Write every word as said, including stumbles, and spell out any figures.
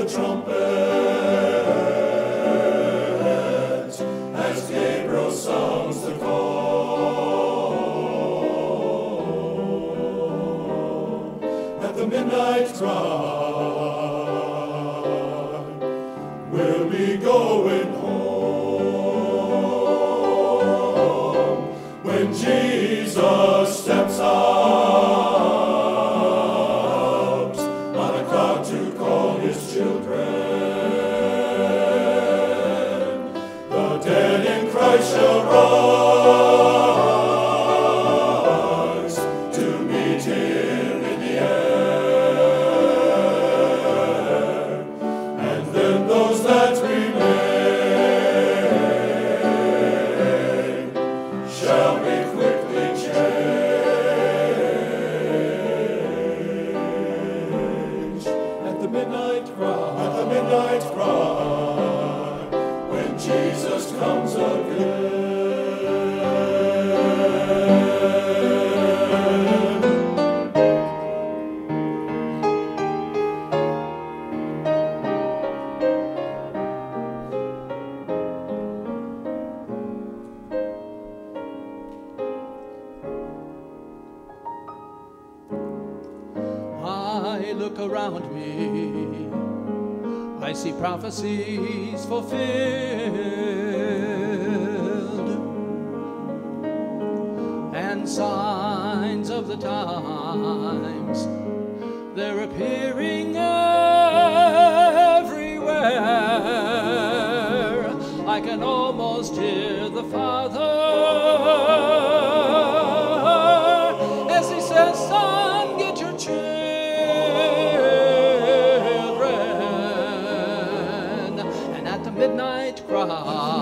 trumpet as Gabriel sounds the call. At the midnight cry, we'll be going home when Jesus steps out on a cloud to call his children. The dead in Christ shall rise to meet him in the air, and then those that remain shall be quickly changed. At the midnight cry, at the midnight cry, when Jesus comes again. I look around me, I see prophecies fulfilled and signs of the times. They're appearing everywhere. I can almost hear the Father as he says, "Son, get your children." Midnight cry,